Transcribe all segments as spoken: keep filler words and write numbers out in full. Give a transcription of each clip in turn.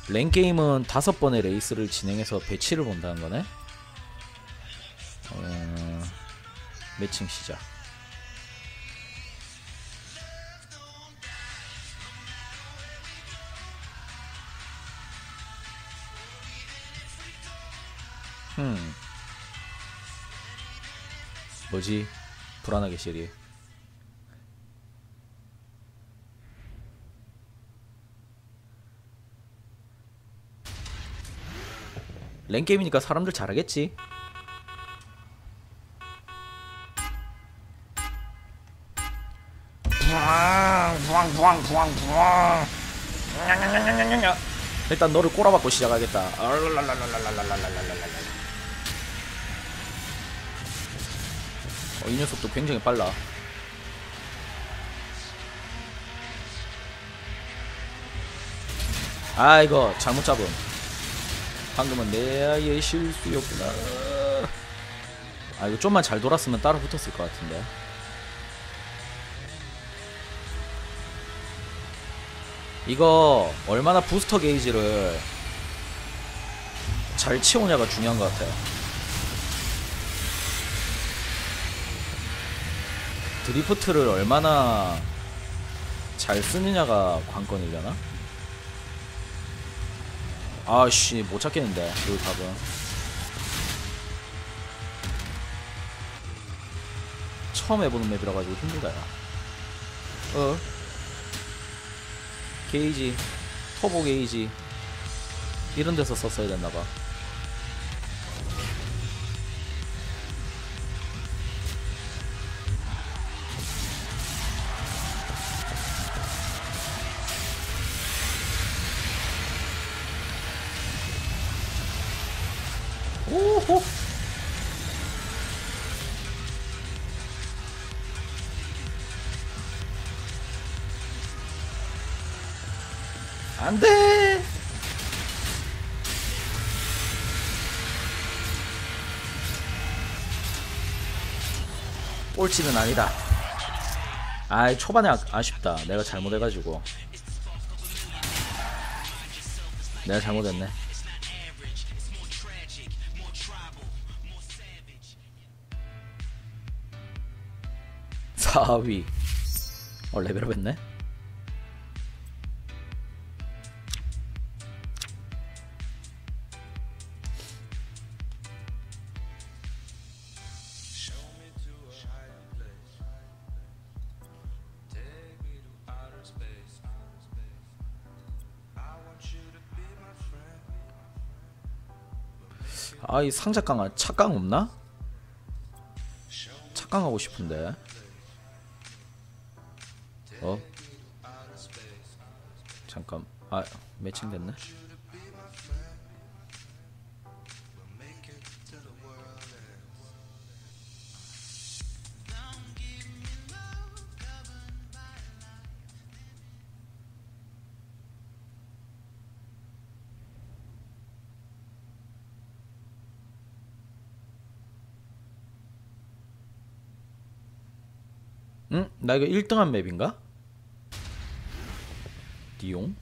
랭게임은 다섯 번의 레이스를 진행해서 배치를 본다는 거네. 어... 매칭 시작. 음. 뭐지? 불안하게 시리. 랭게임이니까 사람들 잘하겠지. 일단 너를 꼬라박고 시작하겠다. 어, 이 녀석도 굉장히 빨라. 아, 이거 잘못 잡음. 방금은 내 아이의 실수였구나. 아, 이거 좀만 잘 돌았으면 따로 붙었을 것 같은데. 이거 얼마나 부스터 게이지를 잘 채우냐가 중요한 것 같아요. 드리프트를 얼마나 잘 쓰느냐가 관건이려나? 아씨, 못 찾겠는데 그 답은. 처음 해보는 맵이라 가지고 힘들다 야. 어? 게이지, 터보 게이지 이런 데서 썼어야 됐나봐. 오호. 안돼. 꼴찌는 아니다. 아이, 초반에 아, 아쉽다. 내가 잘못해가지고. 내가 잘못했네. 사 위. 어, 레벨업 했네? 아, 이 상자깡아, 착강 없나? 착강하고 싶은데. 어? 잠깐. 아, 매칭 됐네. 응? 나 이거 일 등한 맵인가? 디용?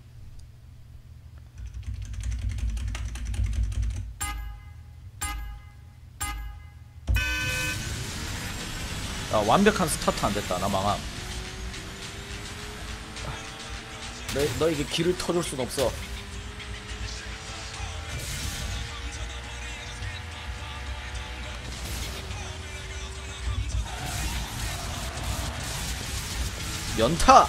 아, 완벽한 스타트 안됐다. 나 망함. 너, 너에게 길을 터줄 순 없어. 연타!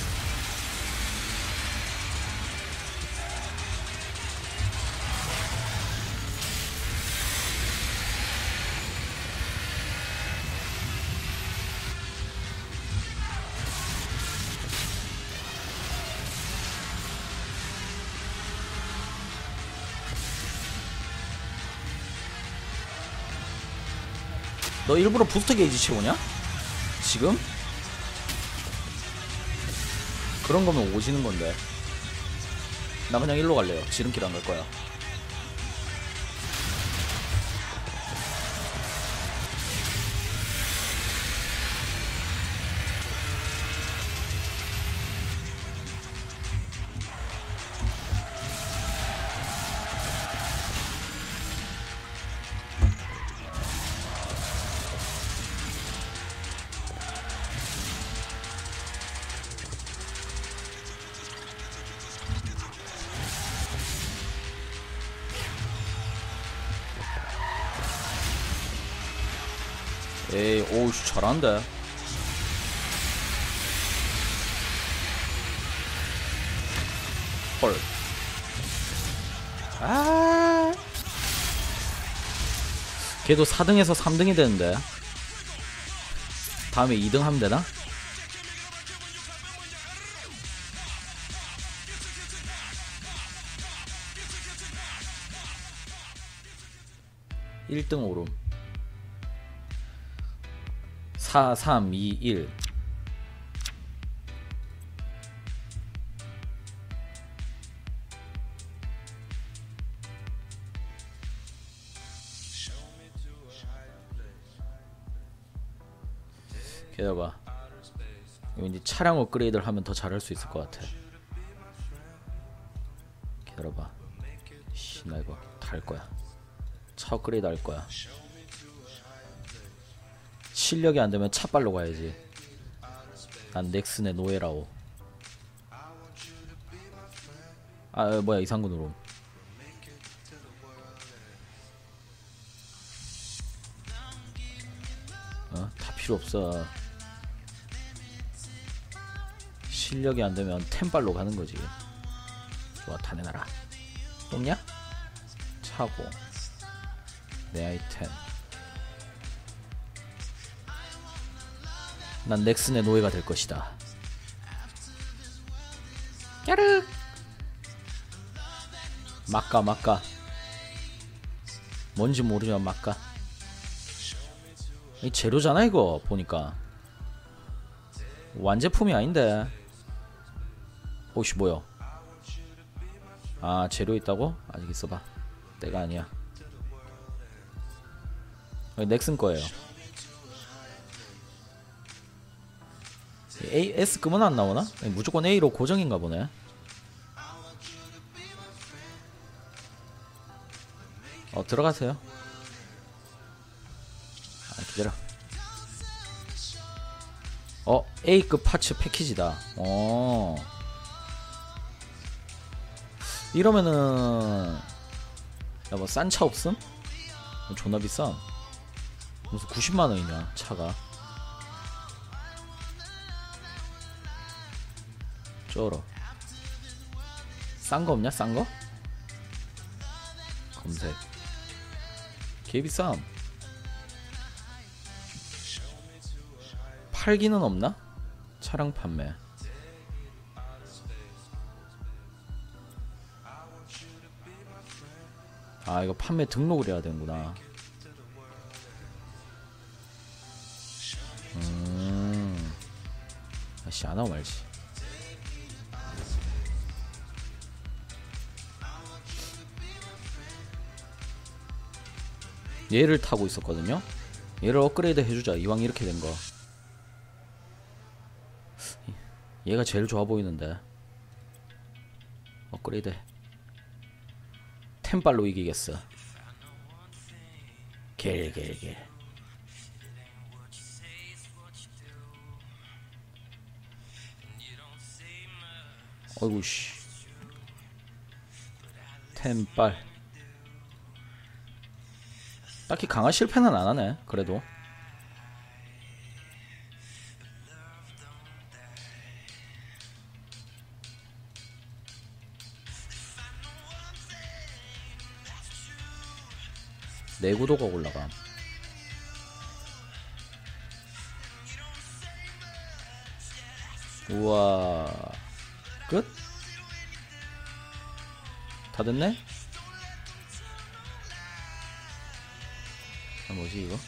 너 일부러 부스터 게이지 채우냐? 지금? 그런 거면 오지는 건데. 나 그냥 일로 갈래요. 지름길 안 갈 거야. 에이, 오우, 잘한데. 헐. 아. 걔도 사 등에서 삼 등이 되는데. 다음에 이 등 하면 되나? 일 등 오름. 사, 삼, 이, 일. 기다려봐. 왠지 차량 업그레이드를 하면 더 잘할 수 있을 것 같아. 기다려봐. 씨, 나 이거 다 할 거야. 차 업그레이드 할 거야. 실력이 안 되면 차빨로 가야지. 난 넥슨의 노예라오. 아, 뭐야, 이상군으로. 어? 다 필요 없어. 실력이 안 되면 템빨로 가는 거지. 좋아, 다 내놔라. 뽑냐? 차고. 내 아이템. 난 넥슨의 노예가 될 것이다. 까르. 막가 막가. 뭔지 모르지만 막가. 이 재료잖아 이거 보니까. 완제품이 아닌데. 오씨 뭐야. 아 재료 있다고? 아직 있어봐. 때가 아니야. 넥슨 거예요. A, S 금은 안 나오나? 무조건 A로 고정인가 보네. 어 들어가세요. 아 기다려. 어 A급 파츠 패키지다. 어 이러면은 야 뭐 싼 차 없음? 존나 비싸. 무슨 구십만 원이냐 차가. 쩔어. 싼 거 없냐? 싼 거? 검색. 개비쌈. 팔기는 없나? 차량 판매. 아 이거 판매 등록을 해야 되는구나. 음. 아씨 안 하고 말지. 얘를 타고 있었거든요. 얘를 업그레이드 해주자. 이왕 이렇게 된 거. 얘가 제일 좋아 보이는데. 업그레이드. 템빨로 이기겠어. 겔겔겔. 어이구씨. 템빨. 딱히 강화 실패는 안 하네. 그래도. 내구도가 올라가. 우와. 끝? 다 됐네? 아, 뭐지 이거?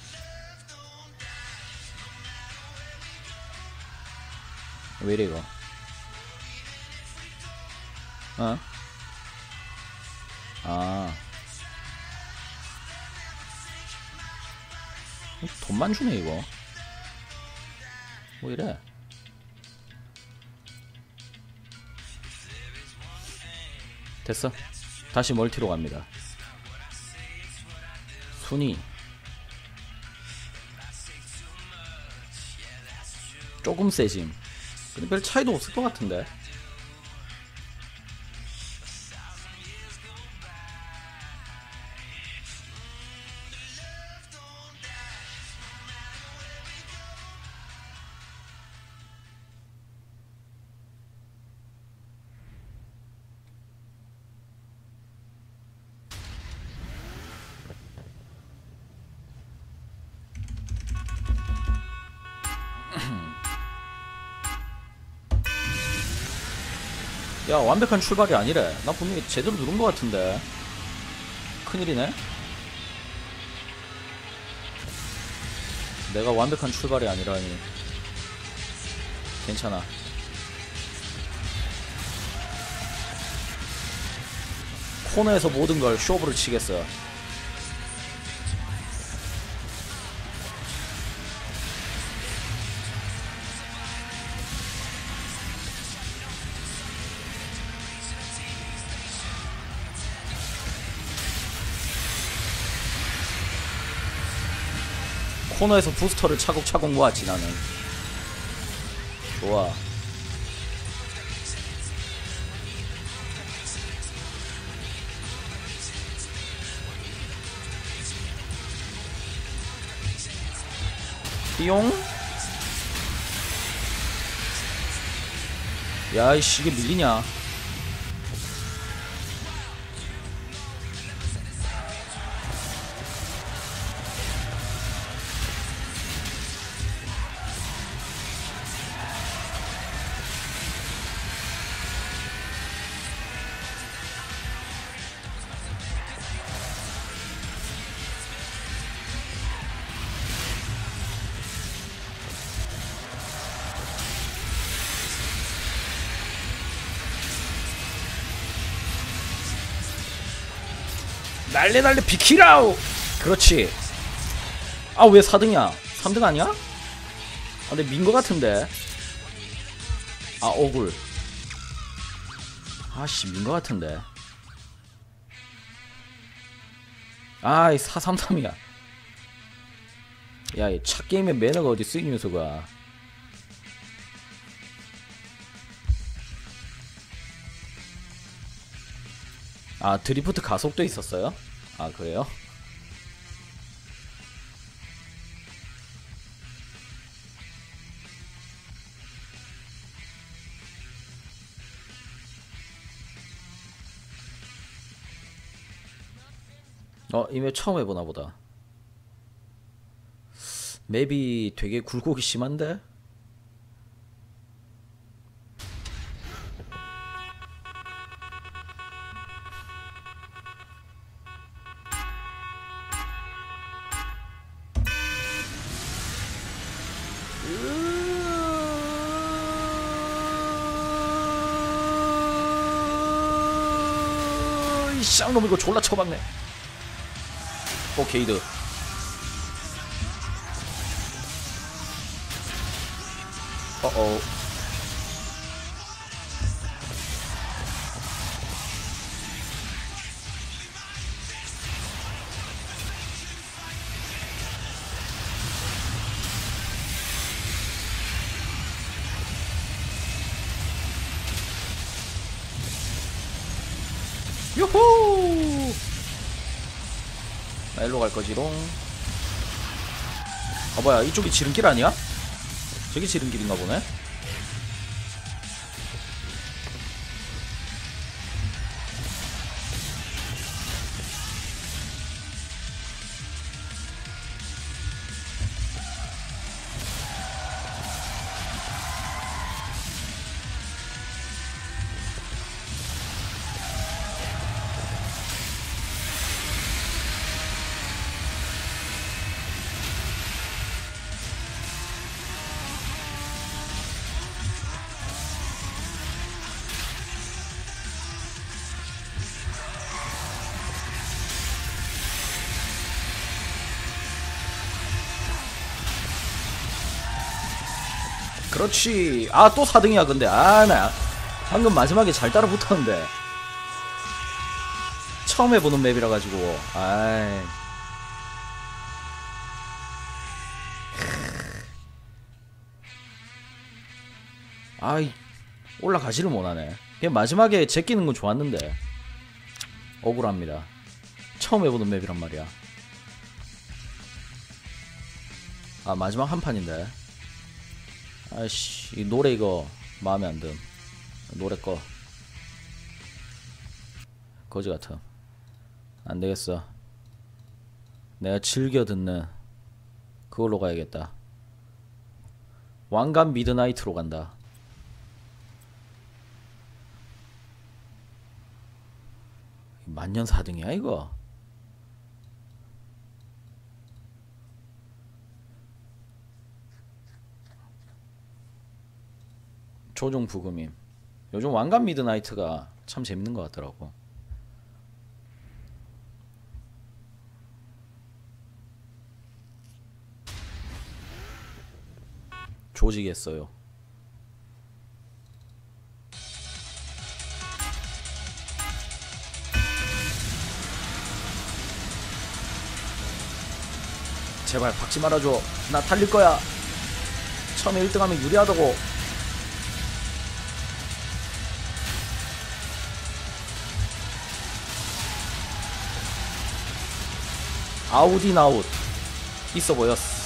왜 이래 이거? 어? 아 돈만 주네 이거. 뭐 이래? 됐어. 다시 멀티로 갑니다. 순위 조금 세짐. 근데 별 차이도 없을 것 같은데. 야 완벽한 출발이 아니래. 나 분명히 제대로 누른 것 같은데. 큰일이네. 내가 완벽한 출발이 아니라니. 괜찮아. 코너에서 모든 걸 쇼부를 치겠어. 코너에서 부스터를 차곡차곡 모았지 나는. 좋아. 띠용. 야이씨 이게 밀리냐. 날래 날래 비키라우. 그렇지. 아 왜 사 등이야 삼 등 아니야? 아 근데 민거 같은데. 아 억울. 아씨 민거 같은데. 아이 사삼삼이야 야 이 찻게임의 매너가 어디 쓰이 녀석아. 아 드리프트 가속도 있었어요? 아 그래요? 어 이 맵 처음 해보나 보다. 맵이 되게 굴곡이 심한데? 이 쌍놈 이거 졸라 쳐박네. 오 게이드. 어어. 유후. 나 일로 갈 거지롱. 아 뭐야 이쪽이 지름길 아니야? 저기 지름길인가 보네. 그렇지. 아 또 사 등이야 근데. 아 나 방금 마지막에 잘 따라 붙었는데. 처음 해보는 맵이라 가지고. 아이. 아이 올라가지를 못하네. 그냥 마지막에 제끼는 건 좋았는데 억울합니다. 처음 해보는 맵이란 말이야. 아 마지막 한 판인데. 아이씨 이 노래 이거 마음에 안 듦. 노래 꺼. 거지 같아. 안 되겠어. 내가 즐겨 듣는 그걸로 가야겠다. 왕관 미드나이트로 간다. 만년 사 등이야 이거. 조종 부금임. 요즘 왕관 미드나이트가 참 재밌는 것 같더라고. 조지겠어요. 제발 박지 말아줘. 나 달릴 거야. 처음에 일 등 하면 유리하다고. 아웃인 아웃 있어 보였어.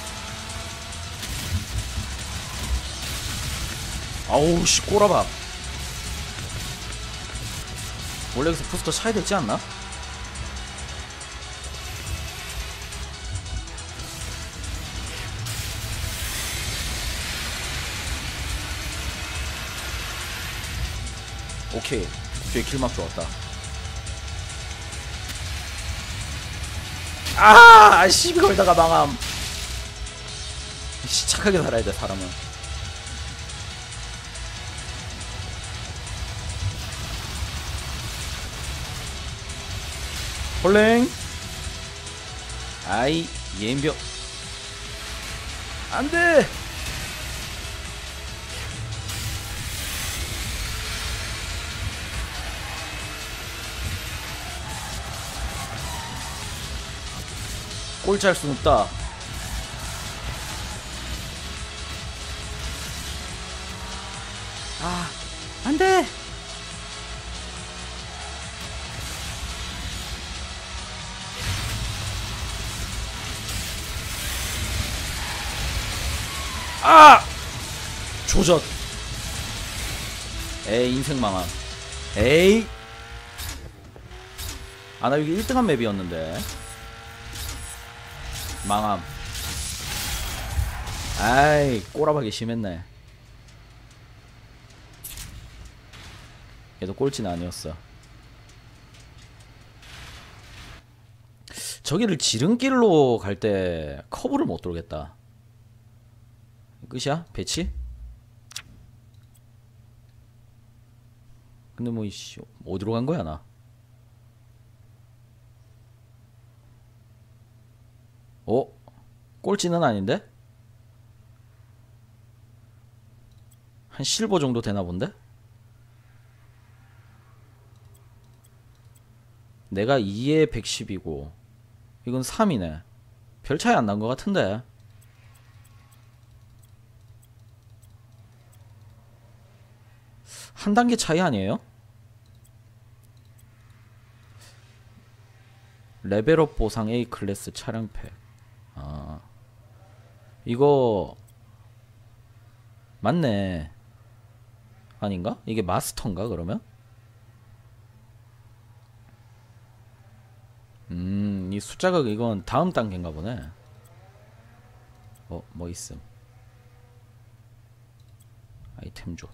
아우씨 꼬라박. 원래 여기서 부스터 차야 되지 않나? 오케이. 뒤에 킬막 좋았다. 아! 시비 걸다가 망함. 씨, 착하게 살아야 돼 사람은. 홀랭. 아이 예인병 안돼. 꼴찌할 순 없다. 아 안돼. 아! 조졌. 에이 인생 망함. 에이. 아 나 여기 일 등한 맵이었는데 망함. 아이 꼬라박이 심했네. 얘도 꼴찌는 아니었어. 저기를 지름길로 갈 때 커브를 못 돌겠다. 끝이야? 배치? 근데 뭐 이씨 어디로 간 거야 나? 어? 꼴찌는 아닌데? 한 실버 정도 되나 본데? 내가 이에 백십이고 이건 삼이네. 별 차이 안 난 것 같은데. 한 단계 차이 아니에요? 레벨업 보상 A 클래스 차량팩. 아 이거 맞네. 아닌가? 이게 마스터인가 그러면? 음, 이 숫자가 이건 다음 단계인가 보네. 어, 뭐 있음? 아이템 줘.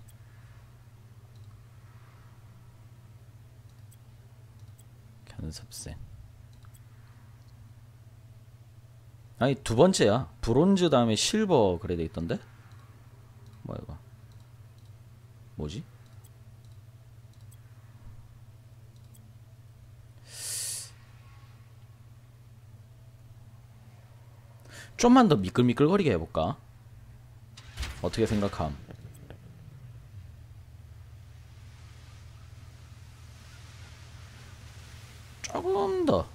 견습생. 아니 두 번째야. 브론즈 다음에 실버 그래 돼 있던데? 뭐야 이거? 뭐지? 좀만 더 미끌미끌거리게 해볼까? 어떻게 생각함? 조금 더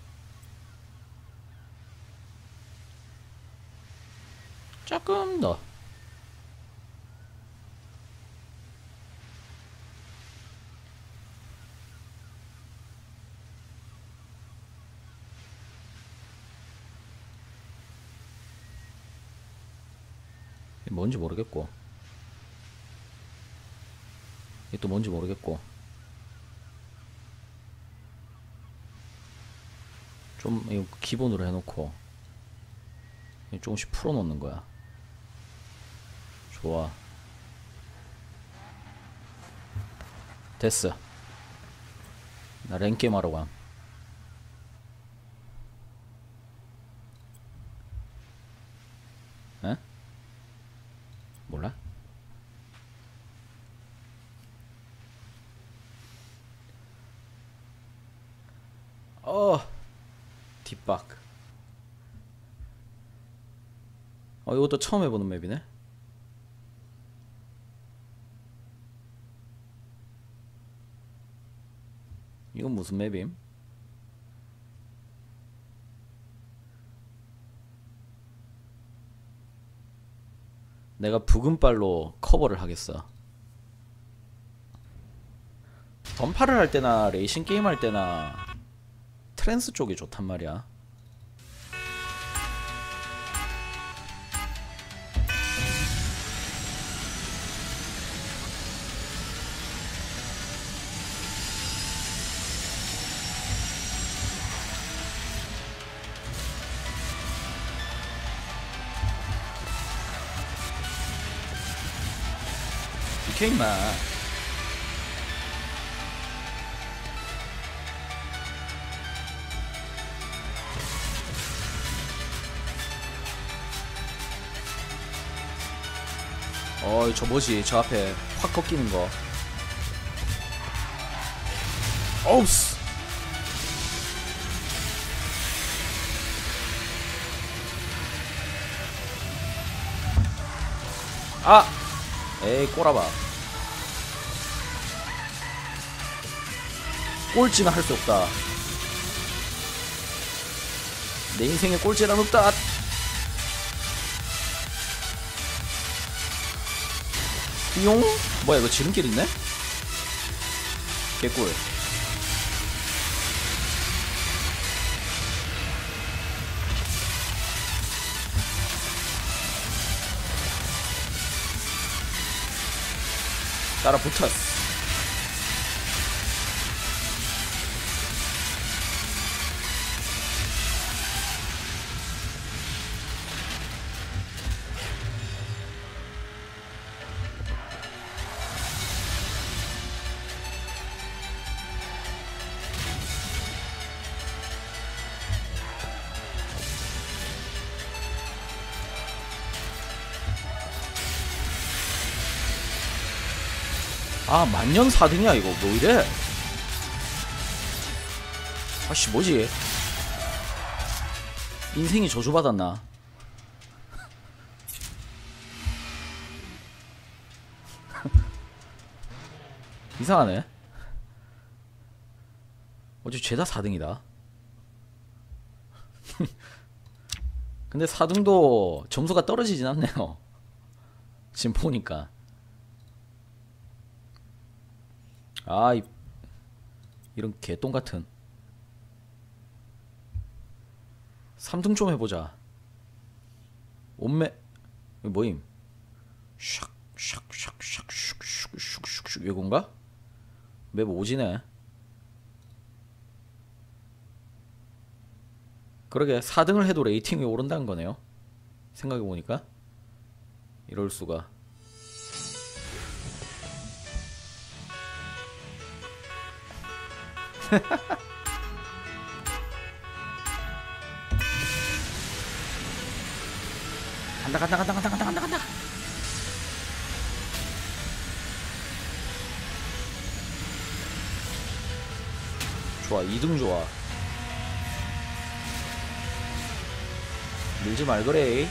조금 더 뭔지 모르겠고 이게 또 뭔지 모르겠고 좀 이거 기본으로 해놓고 조금씩 풀어놓는 거야. 좋아. 됐어. 나 랭게임 하러 감. 에? 몰라? 어 뒷박. 어 이것도 처음 해보는 맵이네. 이건 무슨 맵임? 내가 붉은빨로 커버를 하겠어. 던파를 할 때나 레이싱 게임 할 때나 트랜스 쪽이 좋단 말이야. 비켜 임마. 어이 저 뭐지 저 앞에 확 꺾이는 거. 어우스. 아 에이 꼬라봐. 꼴찌는 할 수 없다. 내 인생에 꼴찌란 없다. 띠용? 뭐야 이거 지름길 있네? 개꿀. 따라 붙었어. 아 만년 사 등이야 이거 뭐이래. 아씨 뭐지 인생이 저주받았나. 이상하네. 어째 죄다 사 등이다. 근데 사 등도 점수가 떨어지진 않네요 지금 보니까. 아, 이, 이런 개똥같은. 삼 등 좀 해보자. 온매 이거 뭐임? 샥샥샥샥슉슉슉슉슉 이건가? 맵 오지네. 그러게 사 등을 해도 레이팅이 오른다는 거네요 생각해보니까. 이럴수가. 간다 간다 간다 간다 간다 간다 간다. 좋아 이 등 좋아. 밀지 말거래.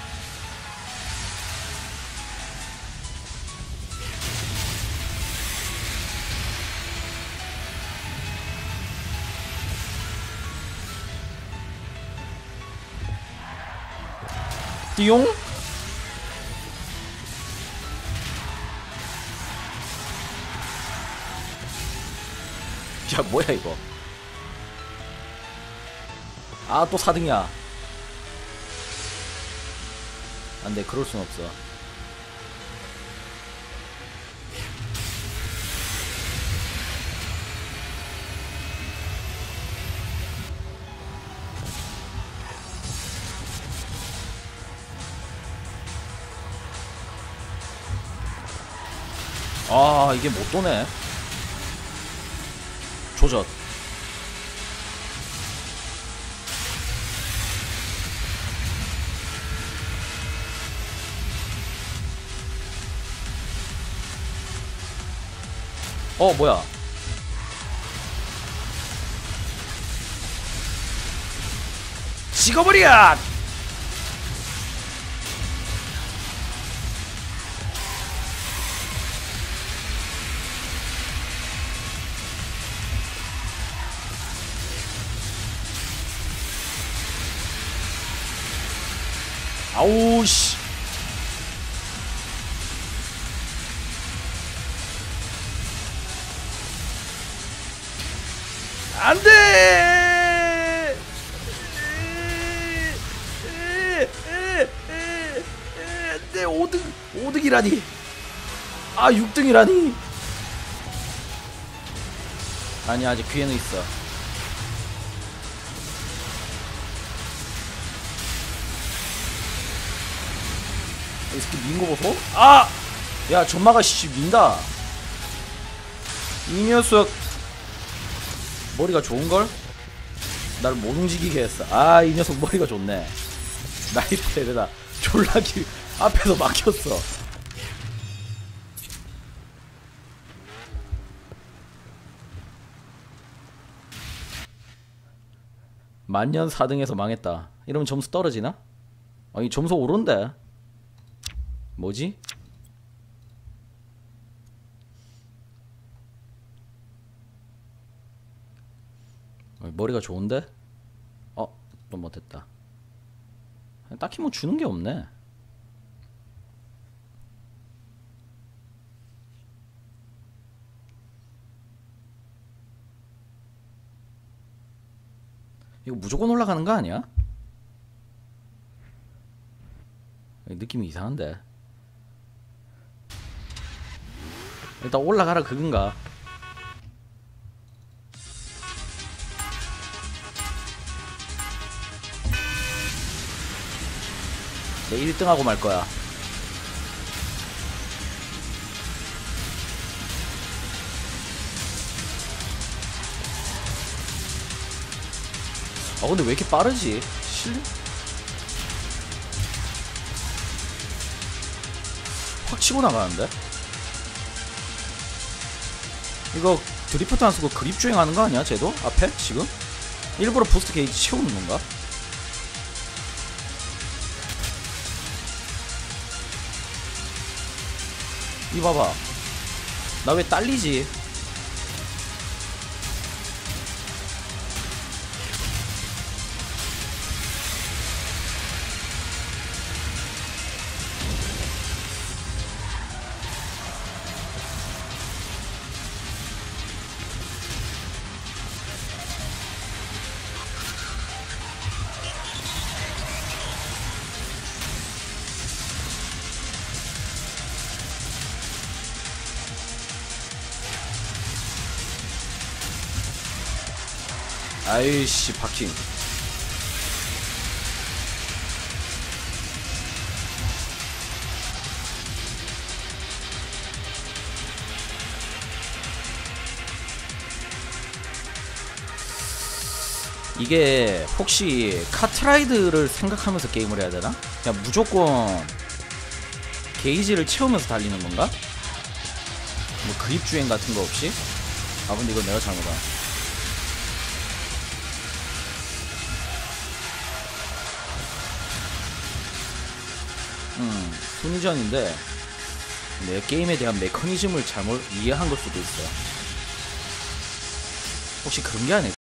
띠용? 야 뭐야 이거. 아 또 사 등이야. 안돼 그럴 순 없어. 아 이게 못 도네. 조졌. 어 뭐야 찍어버려. 아우씨 안돼. 안돼. 오등 오등이라니. 아 육등이라니. 아니 아직 귀에는 있어. 이 새끼 민거 보소? 아! 야 전마가 씨 민다. 이 녀석 머리가 좋은걸? 날 못 움직이게 했어. 아 이 녀석 머리가 좋네. 나이프에다 졸라기 앞에서 막혔어. 만년 사 등에서 망했다. 이러면 점수 떨어지나? 아니 점수 오른데. 뭐지? 머리가 좋은데? 어? 또 못했다. 딱히 뭐 주는 게 없네. 이거 무조건 올라가는 거 아니야? 느낌이 이상한데. 일단 올라가라 그건가? 내 일 등 하고 말 거야. 아 근데 왜 이렇게 빠르지? 실... 확 치고 나가는데? 이거 드리프트 안 쓰고 그립 주행하는 거 아니야? 쟤도? 앞에? 지금? 일부러 부스트 게이지 채우는 건가? 이 봐봐. 나 왜 딸리지? 아이씨 박힌. 이게 혹시 카트라이드를 생각하면서 게임을 해야 되나? 그냥 무조건 게이지를 채우면서 달리는 건가? 뭐 그립 주행 같은 거 없이? 아 근데 이건 내가 잘못한. 음, 순위전인데 내 게임에 대한 메커니즘을 잘못 이해한 걸 수도 있어. 혹시 그런 게 아닐까?